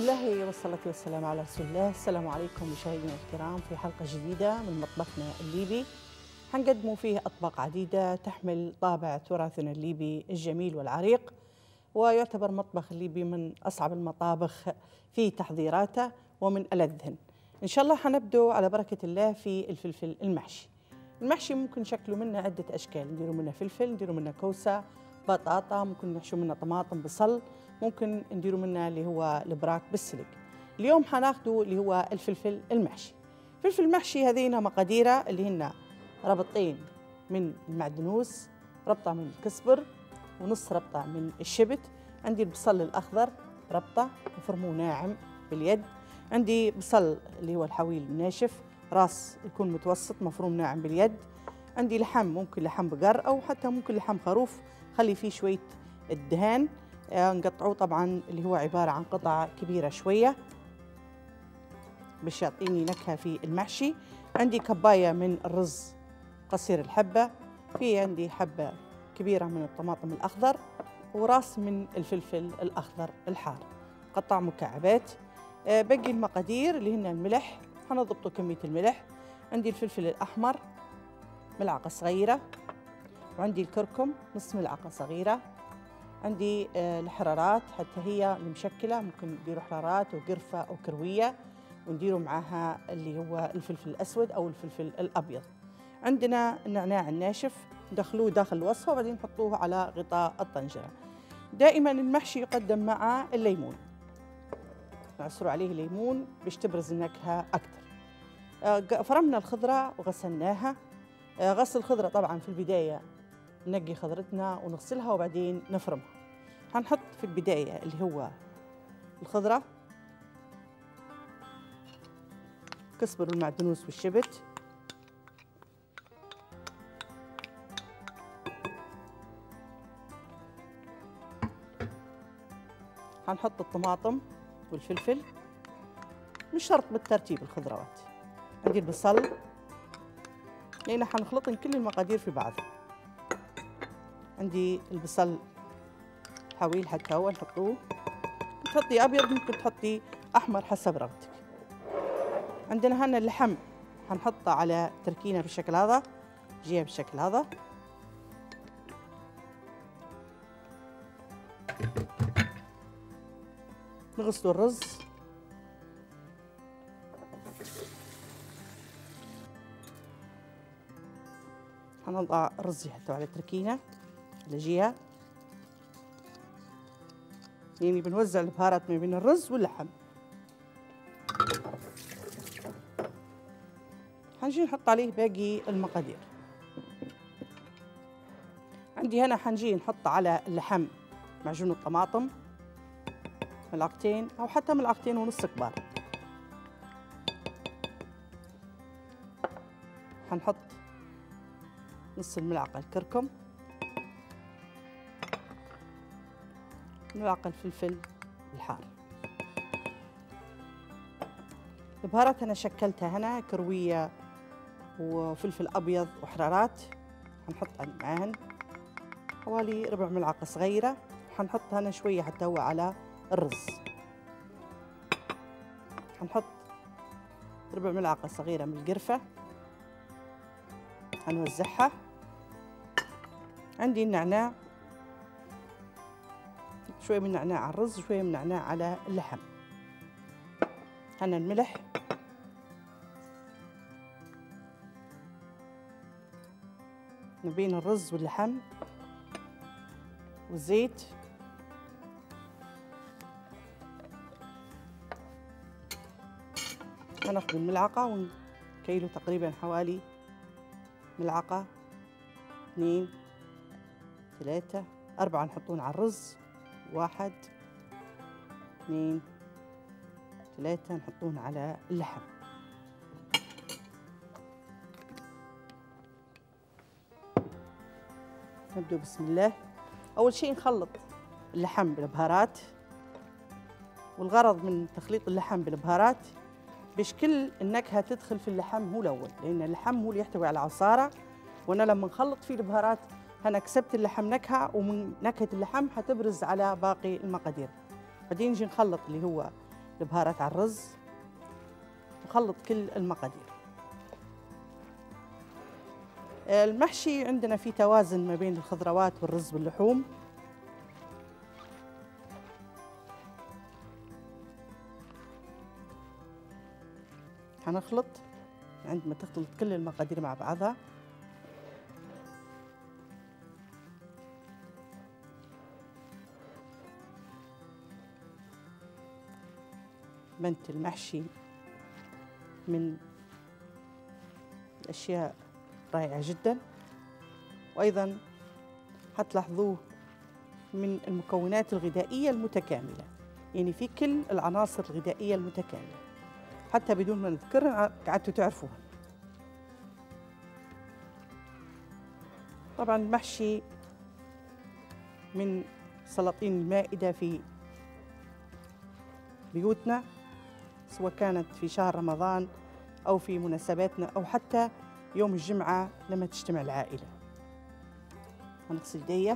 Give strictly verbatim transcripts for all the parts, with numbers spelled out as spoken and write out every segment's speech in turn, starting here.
الله والصلاة والسلام على رسول الله. السلام عليكم مشاهدينا الكرام في حلقة جديدة من مطبخنا الليبي، حنقدموا فيه أطباق عديدة تحمل طابع تراثنا الليبي الجميل والعريق، ويعتبر مطبخ الليبي من أصعب المطابخ في تحضيراته ومن ألذهن. إن شاء الله حنبدو على بركة الله في الفلفل المحشي. المحشي ممكن شكله منه عدة أشكال، نديروا منه فلفل، نديروا منه كوسة، بطاطا، ممكن نحشو منه طماطم، بصل، ممكن نديروا منه اللي هو البراك بالسلق. اليوم حناخدوا اللي هو الفلفل المحشي. الفلفل المحشي هذينا مقاديره اللي هن ربطين من المعدنوس، ربطة من الكزبر، ونص ربطة من الشبت. عندي البصل الأخضر ربطة مفرموه ناعم باليد. عندي بصل اللي هو الحويل الناشف، راس يكون متوسط مفروم ناعم باليد. عندي لحم، ممكن لحم بقر أو حتى ممكن لحم خروف، خلي فيه شوية الدهان. نقطعوه طبعا اللي هو عبارة عن قطع كبيرة شوية باش يعطيني نكهة في المحشي. عندي كباية من الرز قصير الحبة، في عندي حبة كبيرة من الطماطم الأخضر، وراس من الفلفل الأخضر الحار قطع مكعبات. باقي المقادير اللي هن الملح، حنضبطوا كمية الملح. عندي الفلفل الأحمر ملعقة صغيرة، وعندي الكركم نص ملعقة صغيرة. عندي الحرارات حتى هي المشكلة، ممكن نديروا حرارات وقرفة أو كروية، ونديروا معها اللي هو الفلفل الأسود أو الفلفل الأبيض. عندنا النعناع الناشف، ندخلوه داخل الوصفة وبعدين نحطوه على غطاء الطنجرة. دائما المحشي يقدم مع الليمون، نعصروا عليه ليمون باش تبرز النكهة أكثر. فرمنا الخضرة وغسلناها. غسل الخضرة طبعا في البداية نقي خضرتنا ونغسلها وبعدين نفرمها. هنحط في البداية اللي هو الخضرة، كزبر والمعدنوس والشبت، هنحط الطماطم والفلفل، مش شرط بالترتيب الخضروات. عندي البصل، لأن حنخلطن كل المقادير في بعضها. عندي البصل حويل حتى هو نحطوه، تحطي أبيض ممكن تحطي أحمر حسب رغبتك. عندنا هنا اللحم حنحطه على تركينة بالشكل هذا، جهة بالشكل هذا. نغسلوا الرز، حنضع الرز حتى على تركينة على جهة، يعني بنوزع البهارات ما بين الرز واللحم. حنجي نحط عليه باقي المقادير. عندي هنا حنجي نحط على اللحم معجون الطماطم ملعقتين أو حتى ملعقتين ونص كبار. حنحط نص الملعقة الكركم، ملعقة الفلفل الحار. البهارات أنا شكلتها هنا كروية وفلفل أبيض وحرارات، حنحطها معاهن حوالي ربع ملعقة صغيرة. حنحط هنا شوية حتى هو على الرز، حنحط ربع ملعقة صغيرة من القرفة، هنوزعها. عندي النعناع، شوية من النعناع على الرز، شوية من النعناع على اللحم. هنا الملح، ما بين الرز واللحم والزيت. هناخد الملعقة ونكيله تقريبا حوالي ملعقة، اثنين، ثلاثة، أربعة نحطون على الرز، واحد، اثنين، ثلاثة نحطون على اللحم. نبدأ بسم الله. أول شيء نخلط اللحم بالبهارات، والغرض من تخليط اللحم بالبهارات باش كل النكهة تدخل في اللحم هو الأول، لأن اللحم هو اللي يحتوي على عصارة، وأنا لما نخلط فيه البهارات أنا كسبت اللحم نكهة، ومن نكهة اللحم حتبرز على باقي المقادير. بعدين نجي نخلط اللي هو البهارات على الرز وخلط كل المقادير. المحشي عندنا في توازن ما بين الخضروات والرز واللحوم. هنخلط عندما تخلط كل المقادير مع بعضها. بنت المحشي من الأشياء رائعة جدا، وأيضا هتلاحظوه من المكونات الغذائية المتكاملة، يعني في كل العناصر الغذائية المتكاملة حتى بدون ما نذكرها قعدتوا تعرفوها. طبعا المحشي من سلاطين المائدة في بيوتنا، سواء كانت في شهر رمضان أو في مناسباتنا أو حتى يوم الجمعة لما تجتمع العائلة. هنغسل ايديا.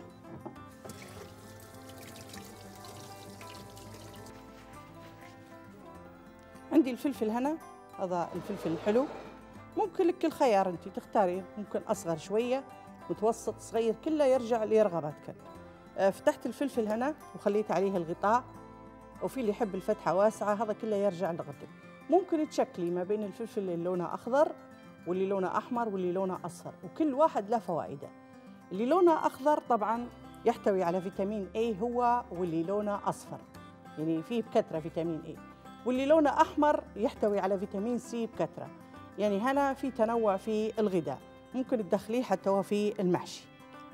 عندي الفلفل هنا، هذا الفلفل الحلو، ممكن لك الخيار انت تختاري، ممكن اصغر شويه، متوسط، صغير، كله يرجع لرغباتك. آه فتحت الفلفل هنا وخليت عليه الغطاء، وفي اللي يحب الفتحه واسعه، هذا كله يرجع لرغبتك. ممكن تشكلي ما بين الفلفل اللي لونه اخضر واللي لونه احمر واللي لونه اصفر، وكل واحد له فوائده. اللي لونه اخضر طبعا يحتوي على فيتامين اي هو، واللي لونه اصفر يعني فيه بكثره فيتامين اي، واللي لونه احمر يحتوي على فيتامين سي بكثره. يعني هنا في تنوع في الغذاء، ممكن تدخليه حتى هو في المحشي.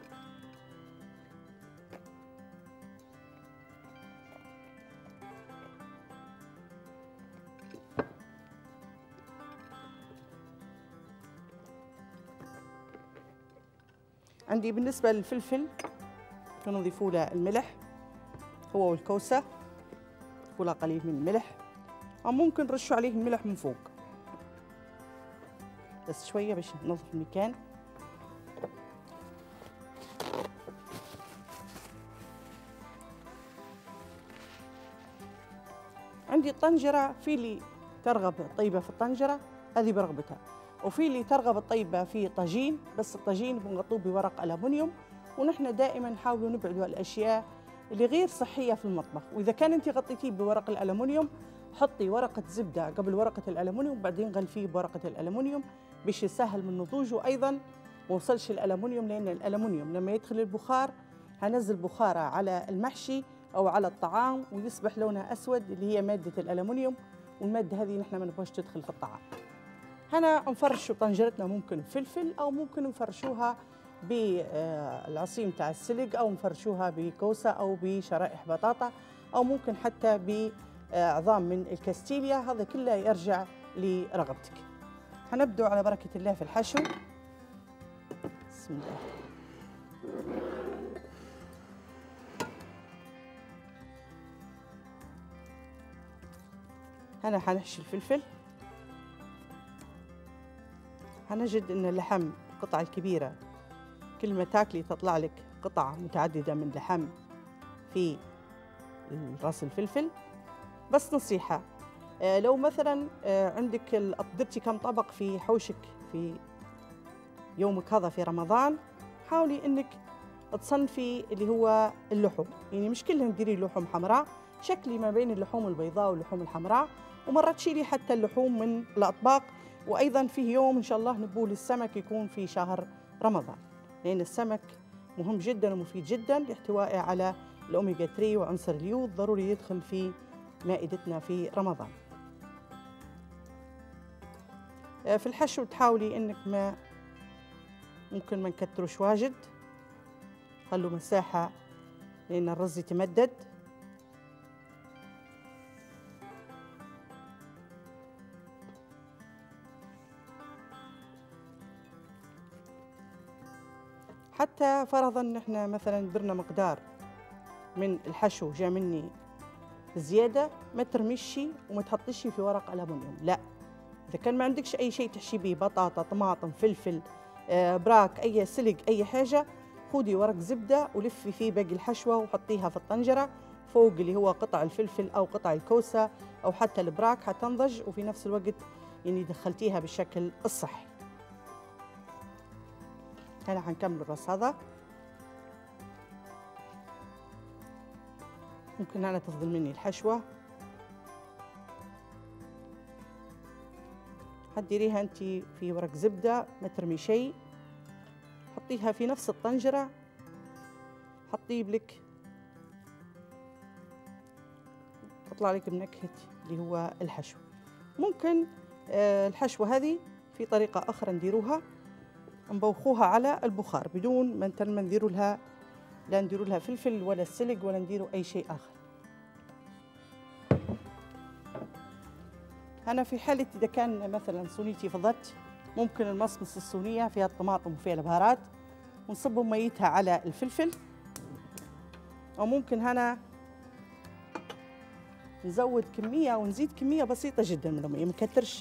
عندي بالنسبة للفلفل نضيفوا له الملح هو والكوسة، نضيفوا له قليل من الملح، أو ممكن نرشوا عليه الملح من فوق بس شوية باش ننظف المكان. عندي الطنجرة، في اللي ترغب طيبة في الطنجرة هذه برغبتها، وفي اللي ترغب الطيبة في طاجين، بس الطاجين بنغطوه بورق ألمنيوم، ونحن دائما نحاولوا نبعدوا الأشياء اللي غير صحية في المطبخ. وإذا كان أنت غطيتيه بورق الألمنيوم، حطي ورقة زبدة قبل ورقة الألمنيوم، بعدين غلفيه بورقة الألمنيوم باش يسهل من نضوجه. أيضا ما وصلش الألمنيوم، لأن الألمنيوم لما يدخل البخار هنزل بخاره على المحشي أو على الطعام ويصبح لونه أسود، اللي هي مادة الألمنيوم، والمادة هذه نحن ما نبغاش تدخل في الطعام. هنا نفرشوا طنجرتنا ممكن فلفل، أو ممكن نفرشوها بالعصيم تاع السلق، أو نفرشوها بكوسة أو بشرائح بطاطا، أو ممكن حتى بعظام من الكاستيليا، هذا كله يرجع لرغبتك. هنبدأ على بركة الله في الحشو. بسم الله. هنا حنحشي الفلفل. هنجد ان اللحم القطعة الكبيرة كل ما تاكلي تطلع لك قطع متعددة من لحم في راس الفلفل. بس نصيحة، آه لو مثلا آه عندك درتي كم طبق في حوشك في يومك هذا في رمضان، حاولي انك تصنفي اللي هو اللحوم، يعني مش كلهم ديري لحوم حمراء، شكلي ما بين اللحوم البيضاء واللحوم الحمراء، ومرات تشيلي حتى اللحوم من الأطباق. وأيضا فيه يوم إن شاء الله نبول السمك يكون في شهر رمضان، لأن السمك مهم جدا ومفيد جدا لاحتوائه على الأوميجا ثلاثة وعنصر اليود، ضروري يدخل في مائدتنا في رمضان. في الحشو تحاولي إنك ما ممكن ما نكتروش واجد، خلوا مساحة لأن الرز يتمدد. حتى فرضا نحن مثلا درنا مقدار من الحشو جا مني زياده، ما ترميشي وما تحطيشي في ورق ألمنيوم، لا. اذا كان ما عندكش اي شيء تحشي به، بطاطا، طماطم، فلفل، آه براك، اي سلق، اي حاجه، خذي ورق زبده ولفي فيه باقي الحشوه وحطيها في الطنجره، فوق اللي هو قطع الفلفل أو قطع الكوسة أو حتى البراك حتنضج، وفي نفس الوقت يعني دخلتيها بالشكل الصحي. هنا حنكمل الرص هذا. ممكن هنا تفضل مني الحشوة، حتديريها انت في ورق زبدة، ما ترمي شيء، حطيها في نفس الطنجرة، حطيب لك تطلع لك بنكهة اللي هو الحشو. ممكن آه الحشوة هذه في طريقة أخرى نديروها، نبوخوها على البخار بدون ما نديروا لها، لا نديروا لها فلفل ولا سلق ولا نديروا أي شيء آخر. أنا في حالة إذا كان مثلا صينيتي فضت، ممكن نمصمص الصينية فيها الطماطم وفيها البهارات ونصب ميتها على الفلفل، أو ممكن هنا نزود كمية ونزيد كمية بسيطة جدا من المية، ما نكترش.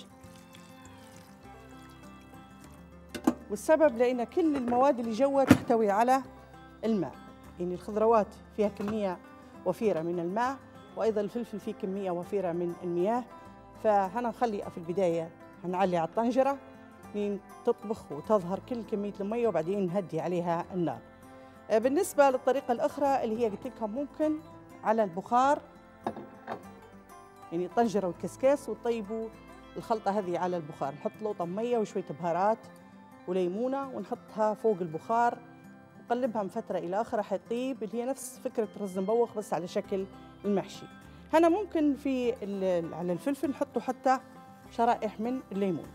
والسبب لأن كل المواد اللي جوا تحتوي على الماء، يعني الخضروات فيها كمية وفيرة من الماء، وأيضا الفلفل فيه كمية وفيرة من المياه. فهنا نخلي في البداية هنعلي على الطنجرة لين تطبخ وتظهر كل كمية المية، وبعدين نهدي عليها النار. بالنسبة للطريقة الأخرى اللي هي قلت لكم، ممكن على البخار، يعني الطنجرة والكسكاس، وتطيبوا الخلطة هذه على البخار. نحط لقطة مية وشوية بهارات وليمونة ونحطها فوق البخار، نقلبها من فترة إلى أخرى حيطيب، اللي هي نفس فكرة رز مبوخ بس على شكل المحشي. هنا ممكن في على الفلفل نحطوا حتى شرائح من الليمون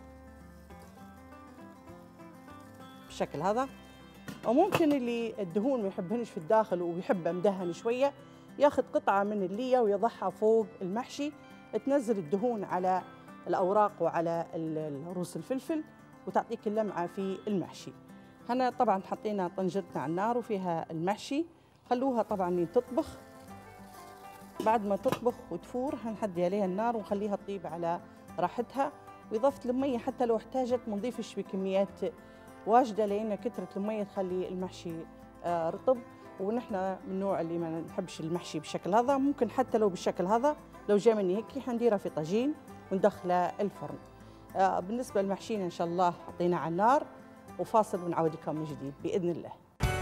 بالشكل هذا. أو ممكن اللي الدهون ما يحبهنش في الداخل ويحبها مدهن شوية، ياخذ قطعة من اللية ويضعها فوق المحشي، تنزل الدهون على الأوراق وعلى رؤوس الفلفل وتعطيك اللمعة في المحشي. هنا طبعا حطينا طنجرتنا على النار وفيها المحشي، خلوها طبعا تطبخ. بعد ما تطبخ وتفور هنحدي عليها النار ونخليها تطيب على راحتها. وإضافة المية حتى لو احتاجت ما نضيفش بكميات واجدة، لأن كثرة المية تخلي المحشي آه رطب، ونحن من النوع اللي ما نحبش المحشي بالشكل هذا. ممكن حتى لو بالشكل هذا، لو جا مني هيك حنديرها في طاجين وندخله الفرن. آه بالنسبة للمحشينا إن شاء الله حطيناه على النار، وفاصل ونعود لكم من جديد بإذن الله.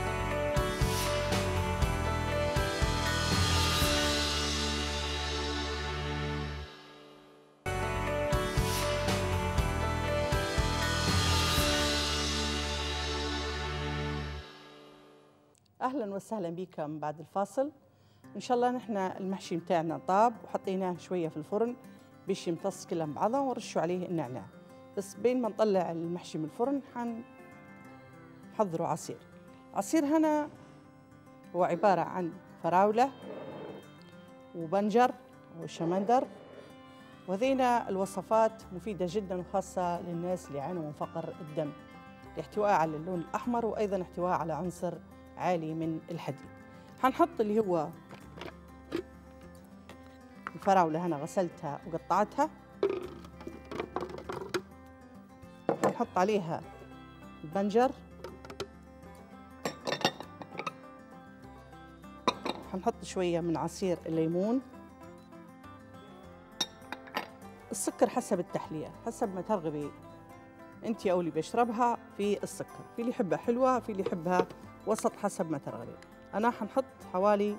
أهلا وسهلا بكم بعد الفاصل. إن شاء الله نحن المحشي متاعنا طاب وحطيناه شوية في الفرن باش يمتص كله بعضه، ونرشوا عليه النعناع. بس بين ما نطلع المحشي من الفرن حنحضروا عصير. عصير هنا هو عبارة عن فراولة وبنجر وشمندر، وهذينا الوصفات مفيدة جدا وخاصة للناس اللي يعانوا من فقر الدم، لاحتواء على اللون الأحمر وأيضا احتواء على عنصر عالي من الحديد. حنحط اللي هو الفراولة، هنا غسلتها وقطعتها، حنحط عليها البنجر، حنحط شوية من عصير الليمون، السكر حسب التحلية، حسب ما ترغبي انت او اللي بيشربها في السكر، في اللي يحبها حلوة، في اللي يحبها وسط، حسب ما ترغبي. أنا حنحط حوالي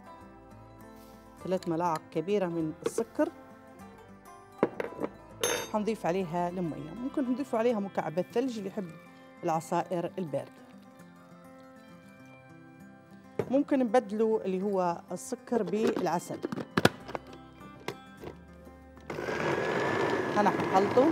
ثلاث ملاعق كبيرة من السكر، حنضيف عليها المية. ممكن نضيفوا عليها مكعبات ثلج اللي يحب العصائر الباردة. ممكن نبدلوا اللي هو السكر بالعسل. أنا حنخلطه،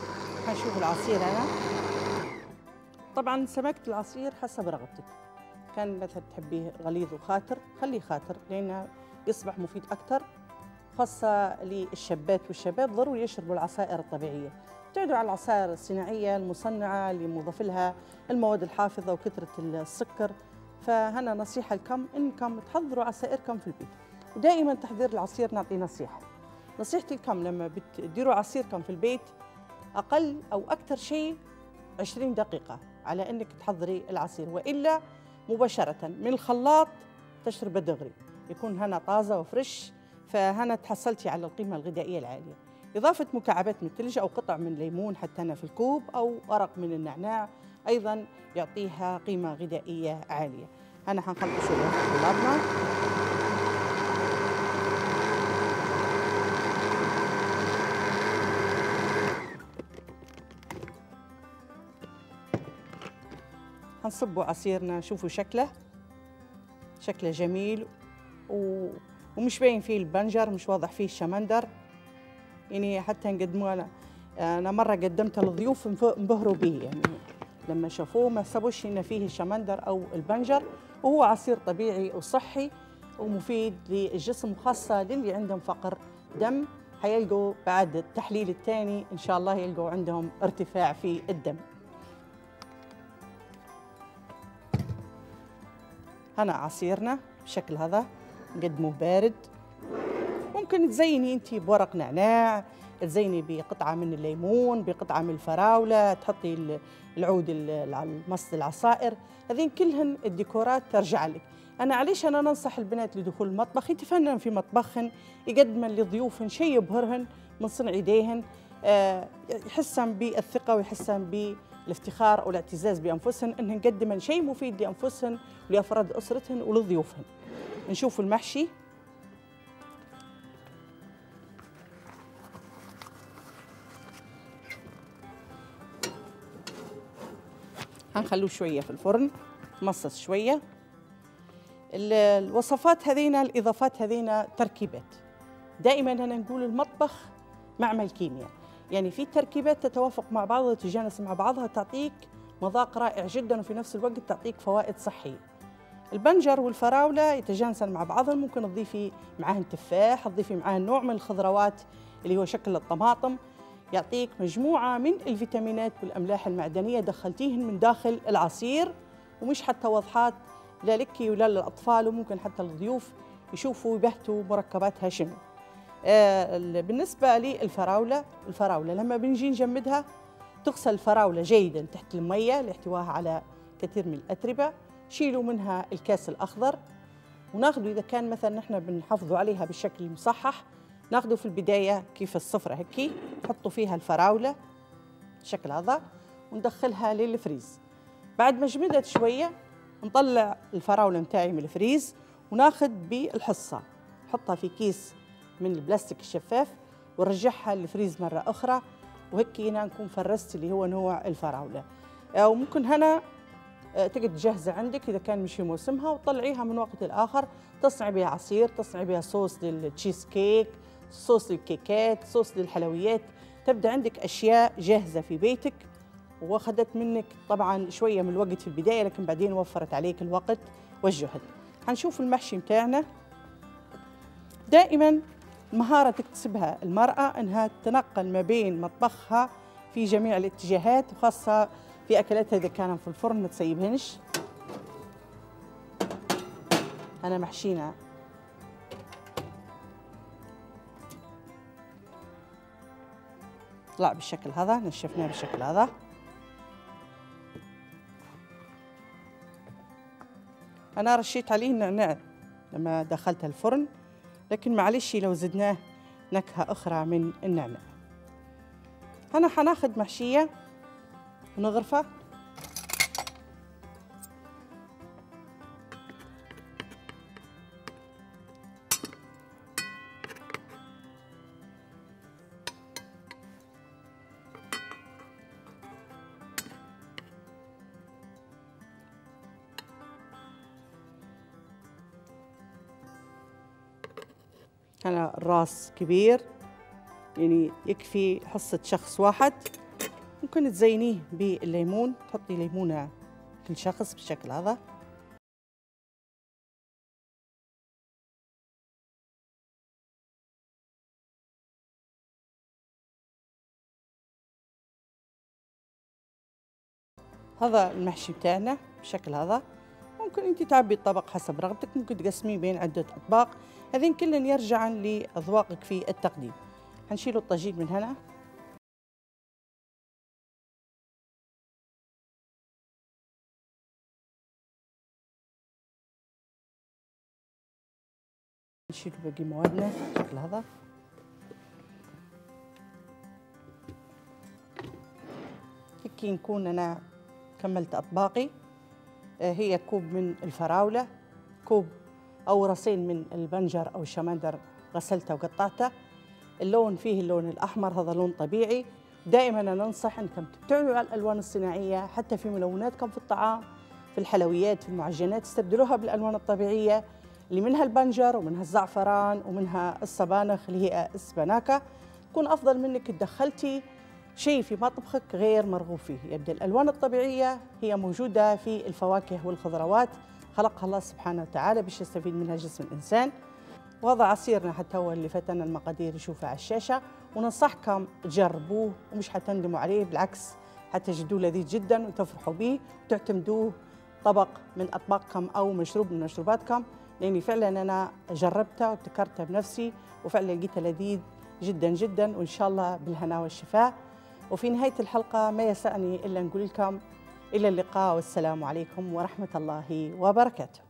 هنشوف العصير. أنا طبعا سمكت العصير حسب رغبتك، كان مثلا تحبيه غليظ وخاتر خليه خاتر، لأنه يصبح مفيد أكثر، خاصة للشابات والشباب ضروري يشربوا العصائر الطبيعية. ابتعدوا عن العصائر الصناعية المصنعة اللي مضاف لها المواد الحافظة وكثرة السكر. فهنا نصيحة لكم إنكم تحضروا عصائركم في البيت، ودائما تحضير العصير نعطي نصيحة. نصيحتي لكم لما بتديروا عصيركم في البيت أقل أو أكثر شيء عشرين دقيقة على إنك تحضري العصير، وإلا مباشرة من الخلاط تشربه دغري، يكون هنا طازة وفريش، فهنا تحصلتي على القيمة الغذائية العالية. إضافة مكعبات من الثلج أو قطع من ليمون حتى هنا في الكوب أو ورق من النعناع أيضا يعطيها قيمة غذائية عالية. هنا حنخلط شوية في خلاطنا. حنصبوا عصيرنا، شوفوا شكله شكله جميل و... ومش باين فيه البنجر، مش واضح فيه الشمندر، يعني حتى نقدموه. أنا أنا مرة قدمته للضيوف انبهروا به، يعني لما شافوه ما حسبوش إن فيه الشمندر أو البنجر، وهو عصير طبيعي وصحي ومفيد للجسم، خاصة للي عندهم فقر دم، حيلقوا بعد التحليل الثاني إن شاء الله يلقوا عندهم ارتفاع في الدم. هنا عصيرنا بالشكل هذا، نقدموه بارد. ممكن تزيني انت بورق نعناع، تزيني بقطعه من الليمون، بقطعه من الفراوله، تحطي العود مص العصائر، هذين كلهن الديكورات ترجع لك. انا علاش انا ننصح البنات لدخول المطبخ يتفنن في مطبخهن، يقدمن لضيوفهن شيء يبهرهن من صنع يديهن، يحسن بالثقه ويحسن بالافتخار والاعتزاز بانفسهن انهن قدمن شيء مفيد لانفسهن ولافراد اسرتهن ولضيوفهن. نشوف المحشي. هنخلوه شويه في الفرن مصص شويه. الوصفات هذينا الاضافات هذينا تركيبات، دائما انا نقول المطبخ معمل كيمياء، يعني في تركيبات تتوافق مع بعضها وتتجانس مع بعضها تعطيك مذاق رائع جدا، وفي نفس الوقت تعطيك فوائد صحيه. البنجر والفراوله يتجانسن مع بعضهم، ممكن تضيفي معاهن تفاح، تضيفي معاهن نوع من الخضروات اللي هو شكل الطماطم، يعطيك مجموعه من الفيتامينات والاملاح المعدنيه دخلتيهن من داخل العصير، ومش حتى وضحات لا لك ولا للاطفال، وممكن حتى الضيوف يشوفوا ويبهتوا مركباتها شنو. آه بالنسبه للفراوله، الفراوله لما بنجي نجمدها تغسل الفراوله جيدا تحت الميه لاحتوائها على كثير من الاتربه، شيلوا منها الكاس الاخضر، وناخذوا اذا كان مثلا نحن بنحافظوا عليها بالشكل المصحح، ناخذوا في البدايه كيف الصفرة هيك، نحطوا فيها الفراوله بالشكل هذا وندخلها للفريز. بعد ما جمدت شويه نطلع الفراوله نتاعي من الفريز وناخذ بالحصه، نحطها في كيس من البلاستيك الشفاف ونرجعها للفريز مره اخرى، وهيك هنا نكون فرست اللي هو نوع الفراوله. او ممكن هنا تقعد جاهزه عندك اذا كان مش في موسمها، وتطلعيها من وقت لاخر تصنعي بها عصير، تصنعي بها صوص للتشيز كيك، صوص للكيكات، صوص للحلويات، تبدا عندك اشياء جاهزه في بيتك، واخذت منك طبعا شويه من الوقت في البدايه، لكن بعدين وفرت عليك الوقت والجهد. حنشوف المحشي متاعنا. دائما مهاره تكتسبها المراه انها تتنقل ما بين مطبخها في جميع الاتجاهات، وخاصه في اكلاتها اذا كانوا في الفرن ما تسيبهنش. انا محشينا طلع بالشكل هذا، نشفناه بالشكل هذا. انا رشيت عليه النعناع لما دخلت الفرن، لكن معلش لو زدناه نكهه اخرى من النعناع. انا حناخذ محشيه ونغرفه. هنا الراس كبير، يعني يكفي حصة شخص واحد. ممكن تزينيه بالليمون، تحطي ليمونة كل شخص بالشكل هذا. هذا المحشي بتاعنا بالشكل هذا. ممكن انت تعبي الطبق حسب رغبتك، ممكن تقسميه بين عده اطباق، هذين كلن يرجعن لاذواقك في التقديم. حنشيل الطاجين من هنا. نشيل باقي موادنا بالشكل هذا. هيك نكون انا كملت اطباقي. هي كوب من الفراوله، كوب او راسين من البنجر او الشمندر غسلته وقطعته. اللون فيه اللون الاحمر، هذا لون طبيعي. دائما انا ننصح انكم تبتعدوا عن الالوان الصناعيه، حتى في ملوناتكم في الطعام، في الحلويات، في المعجنات، استبدلوها بالالوان الطبيعيه اللي منها البنجر ومنها الزعفران ومنها الصبانخ اللي هي السباناكا. يكون افضل منك تدخلتي شيء في مطبخك غير مرغوب فيه. يبدأ الألوان الطبيعية هي موجودة في الفواكه والخضروات، خلقها الله سبحانه وتعالى باش يستفيد منها جسم الإنسان. وهذا عصيرنا حتى هو اللي فتنا المقادير يشوفها على الشاشة، وننصحكم تجربوه ومش حتندموا عليه، بالعكس حتجدوه لذيذ جدا وتفرحوا به وتعتمدوه طبق من أطباقكم أو مشروب من مشروباتكم، لأني فعلا أنا جربته وابتكرته بنفسي وفعلا لقيته لذيذ جدا جدا، وإن شاء الله بالهنا والشفاء. وفي نهاية الحلقة ما يسعني إلا نقول لكم إلى اللقاء والسلام عليكم ورحمة الله وبركاته.